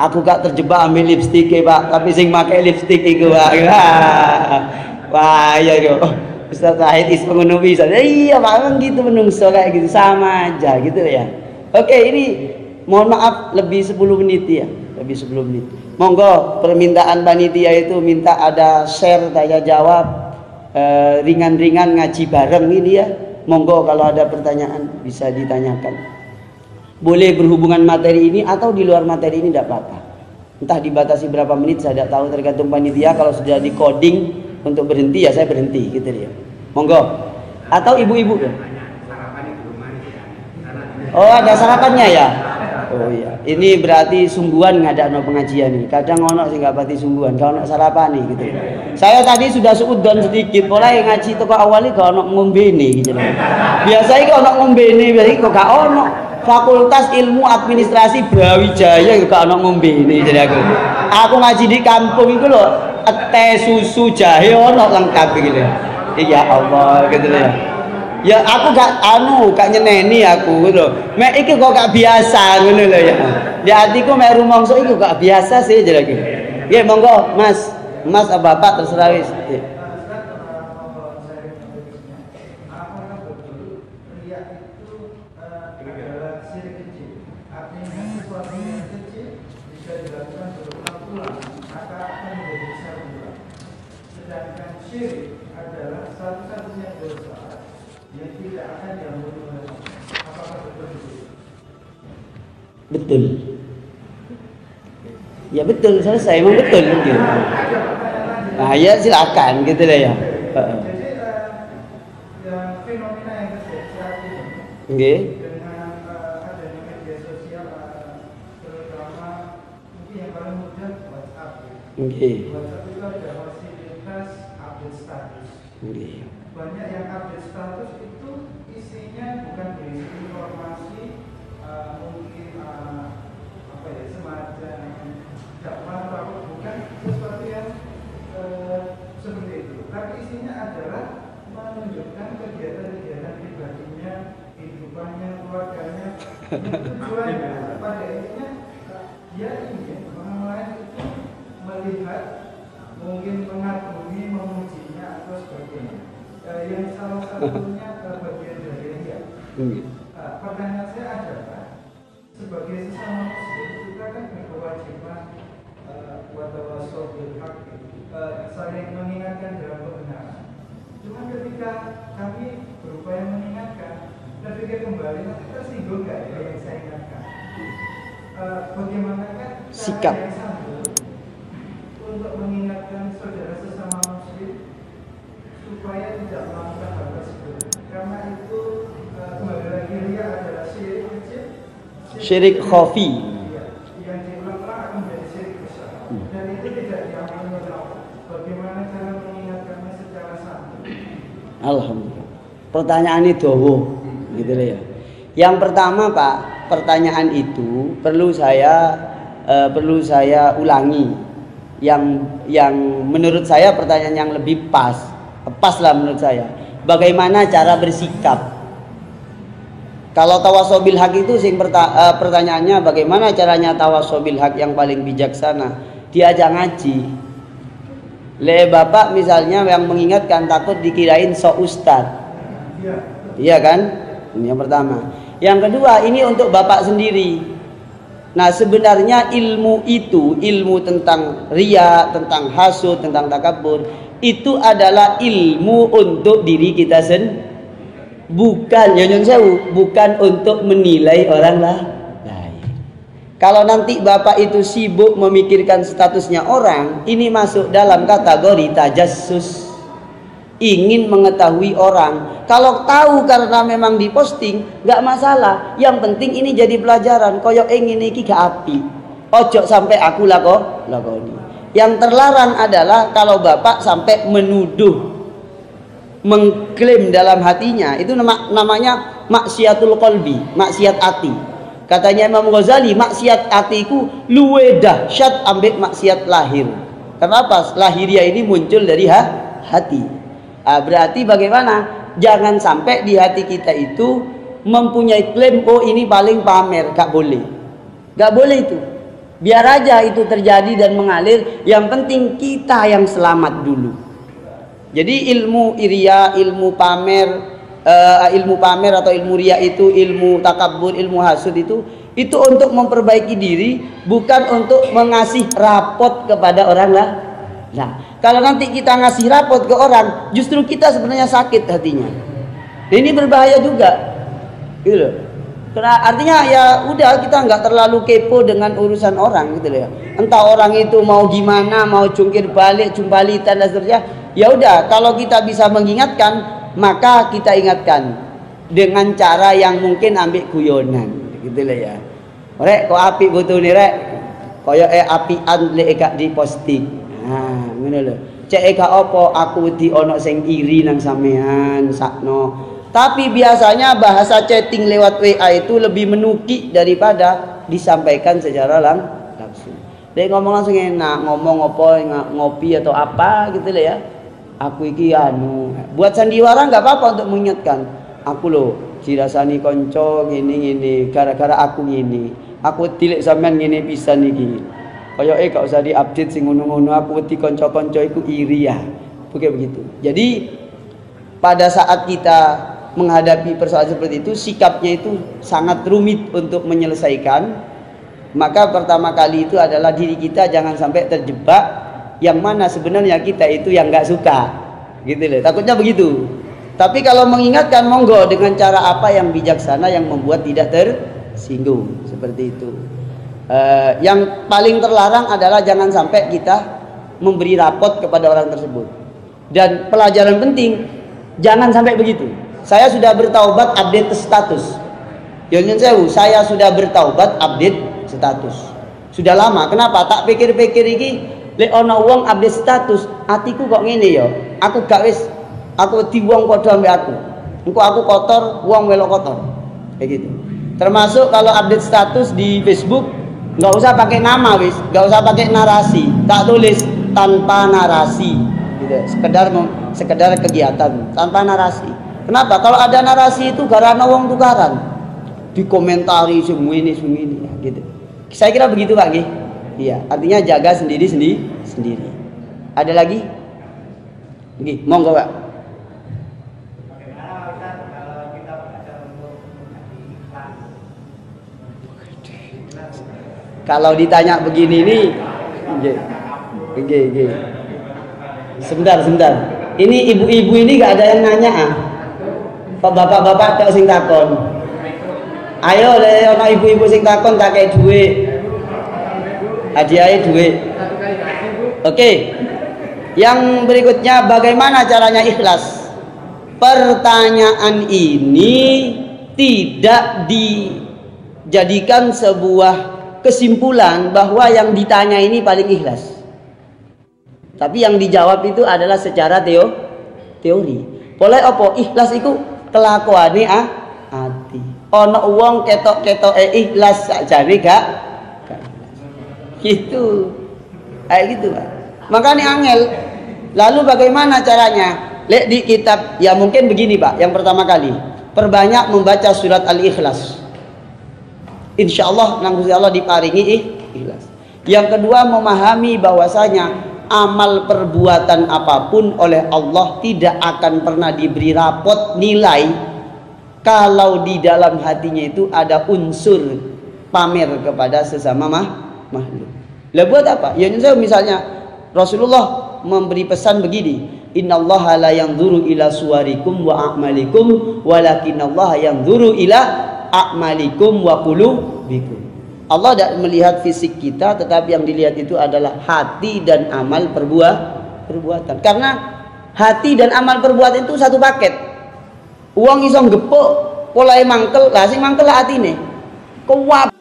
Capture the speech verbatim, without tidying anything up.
Aku gak terjebak ambil lipstik ya Pak, tapi sing pakai lipstik itu Pak. Wah iya yo. Ustaz Wahid is ngono bisa. Iya Pak, kan gitu menungso kayak gitu sama aja gitu ya. Oke, ini mohon maaf lebih sepuluh menit ya. Lebih sepuluh menit. Monggo permintaan panitia itu minta ada share tanya jawab ringan-ringan eh, ngaji bareng ini ya. Monggo kalau ada pertanyaan bisa ditanyakan. Boleh berhubungan materi ini atau di luar materi ini tidak apa-apa. Entah dibatasi berapa menit saya tidak tahu, tergantung panitia. Kalau sudah di coding untuk berhenti ya saya berhenti gitu ya. Monggo. Atau ibu-ibu ya. Oh ada sarapannya ya. Oh iya. Ini berarti sungguhan ngadakno pengajian nih. Kadang ono sing gak pati sungguhan, gak ono sarapan nih gitu. Saya tadi sudah suudon sedikit, mulai ngaji toko awali gak ono ngombene gitu. Biasanya kok ono ngombene, biasanya kok gak ono. Fakultas Ilmu Administrasi Brawijaya gak ono ngombene jadi aku. Aku ngaji di kampung itu loh, teh susu jahe ono lengkap gitu. Ya Allah gitu ya. Ya aku gak anu gak nyeneni aku gitu. Mek iki kok gak biasa ngono lho ya. Di hatiku mek rumangsa iki gak biasa sih jadi iki. Nggih monggo Mas. Mas apa Bapak terserah wis. Betul. Ya betul, selesai emang betul gitu. Nah ya silakan gitu lah ya. Jadi yang fenomena yang terjadi saat ini okay. Dengan uh, adanya media sosial uh, terutama mungkin yang paling mudah WhatsApp. Okay. WhatsApp itu ada fasilitas update status. Okay. Banyak yang update status itu isinya bukan berisi informasi uh, mungkin uh, apa ya semacam dakwah atau bukan sesuatu yang uh, seperti itu. Tapi isinya adalah menunjukkan kegiatan-kegiatan pribadinya, kehidupannya, keluarganya. Tujuannya pada intinya dia ingin orang lain itu melihat, mungkin mengagumi, memujinya atau sebagainya. Uh, yang salah satunya uh, bagian dari dia. Uh, pertanyaan saya adalah sebagai sesama muslim kita kan berkewajiban uh, buat tawassul bil haq, uh, saling mengingatkan dalam kebenaran. Cuma ketika kami berupaya mengingatkan, ketika kembali nanti tersinggung nggak ya yang saya ingatkan? Uh, bagaimana kan sikap yang sambung untuk mengingatkan saudara sesama muslim supaya tidak melakukan hal tersebut, karena itu uh, kembali lagi ria adalah syirik kecil, syirik khafi yang diulang-ulang akan menjadi syirik besar, dan itu tidak diamalkan oleh Allah. Bagaimana cara mengingatkannya secara santun? Alhamdulillah. Pertanyaan itu dowo, gitu ya. Yang pertama Pak, pertanyaan itu perlu saya uh, perlu saya ulangi. Yang yang menurut saya pertanyaan yang lebih pas, pas lah menurut saya. Bagaimana cara bersikap? Kalau tawassul bil haq itu sing uh, pertanyaannya bagaimana caranya tawassul bil haq yang paling bijaksana? Diajak ngaji. Le bapak misalnya yang mengingatkan takut dikirain so ustad. Iya kan? Ini yang pertama. Yang kedua ini untuk bapak sendiri. Nah sebenarnya ilmu itu, ilmu tentang riya, tentang hasud, tentang takabur, itu adalah ilmu untuk diri kita sendiri. Bukan, ya nyun sewu, bukan untuk menilai orang lain. Kalau nanti bapak itu sibuk memikirkan statusnya orang, ini masuk dalam kategori tajassus, ingin mengetahui orang. Kalau tahu karena memang diposting, nggak masalah. Yang penting ini jadi pelajaran. Koyok ingin iki gak api. Ojo sampai aku lako lakoni. Yang terlarang adalah kalau bapak sampai menuduh, mengklaim dalam hatinya, itu nama, namanya maksiatul qalbi, maksiat hati. Katanya Imam Ghazali, maksiat hatiku luwe dahsyat ambek maksiat lahir. Kenapa? Lahiriah ini muncul dari ha, hati. Ah, berarti bagaimana? Jangan sampai di hati kita itu mempunyai klaim, oh ini paling pamer, gak boleh. Gak boleh itu. Biar aja itu terjadi dan mengalir, yang penting kita yang selamat dulu. Jadi ilmu iria, ilmu pamer, uh, ilmu pamer atau ilmu ria itu, ilmu takabur, ilmu hasud itu, itu untuk memperbaiki diri, bukan untuk mengasih rapot kepada orang lah. Nah, kalau nanti kita ngasih rapot ke orang, justru kita sebenarnya sakit hatinya. Nah, ini berbahaya juga, gitu loh. Karena artinya ya udah, kita nggak terlalu kepo dengan urusan orang, gitu loh ya. Entah orang itu mau gimana, mau jungkir balik, jumpalitan dan seterusnya. Ya udah, kalau kita bisa mengingatkan, maka kita ingatkan dengan cara yang mungkin ambil guyonan, gitu loh ya. Rek, kok api butuh nih rek, koyo eh apian lek gak diposting. Nah, ngono lho. Cek gak opo aku di ono sing iri nang sampean sakno. Tapi biasanya bahasa chatting lewat W A itu lebih menukik daripada disampaikan secara lang langsung. Dia ngomong langsung enak, ngomong apa, ngopi atau apa gitu loh ya. Aku iki anu, buat sandiwara nggak apa-apa untuk mengingatkan. Aku loh, dirasani konco gini gini, gara-gara aku gini. Aku tilik sampean gini pisan iki. Kaya eh gak usah diupdate sing ngono-ngono, aku wedi konco-konco iku iri ya. Oke begitu. Jadi pada saat kita menghadapi persoalan seperti itu, sikapnya itu sangat rumit untuk menyelesaikan. Maka pertama kali itu adalah diri kita jangan sampai terjebak yang mana sebenarnya kita itu yang nggak suka, gitu loh. Takutnya begitu. Tapi kalau mengingatkan, monggo dengan cara apa yang bijaksana yang membuat tidak tersinggung, seperti itu. Uh, yang paling terlarang adalah jangan sampai kita memberi rapot kepada orang tersebut. Dan pelajaran penting, jangan sampai begitu. Saya sudah bertaubat update status. Yonyen sewu, saya sudah bertaubat update status. Sudah lama. Kenapa? Tak pikir-pikir iki, lek ana wong update status, atiku kok ngene ya. Aku gak wis, aku wedi wong padha ambek aku. Engko aku kotor, wong melok kotor. Kayak gitu. Termasuk kalau update status di Facebook, nggak usah pakai nama wis, nggak usah pakai narasi, tak tulis tanpa narasi, gitu. Sekedar sekedar kegiatan tanpa narasi. Kenapa? Kalau ada narasi itu karena wong tukaran, dikomentari semua ini semua ini, gitu. Saya kira begitu Pak Gih. Iya, artinya jaga sendiri sendiri sendiri. Ada lagi? Gih, monggo Pak. Kalau ditanya begini nih, gih, gih, gih. Sebentar, sebentar. Ini ibu-ibu ini gak ada yang nanya ah. Kok bapak-bapak tak sing takon. Ayo le ono ibu-ibu sing takon tak kei duit. Hadiahe duit. Oke. Yang berikutnya, bagaimana caranya ikhlas? Pertanyaan ini tidak dijadikan sebuah kesimpulan bahwa yang ditanya ini paling ikhlas. Tapi yang dijawab itu adalah secara teo teori. Boleh apa? Ikhlas itu kelakuane ah ati. Ono wong ketok-ketok eh ikhlas sakjane gak gak ikhlas. Gitu. Kayak gitu, Pak. Makanya angel. Lalu bagaimana caranya? Lihat di kitab, ya mungkin begini, Pak. Yang pertama kali, perbanyak membaca surat Al-Ikhlas. Insya Allah nang Gusti Allah diparingi ikhlas. Yang kedua, memahami bahwasanya amal perbuatan apapun oleh Allah tidak akan pernah diberi rapot nilai kalau di dalam hatinya itu ada unsur pamer kepada sesama mah, makhluk. Lah buat apa? Ya misalnya Rasulullah memberi pesan begini, innallaha la yanzuru ila suwarikum wa a'malikum walakinallaha yanzuru ila a'malikum wa qulubikum. Allah tidak melihat fisik kita, tetapi yang dilihat itu adalah hati dan amal perbuat perbuatan. Karena hati dan amal perbuatan itu satu paket. Uang iso gepuk, pola mangkel, lah sing mangkel atine. Kuwat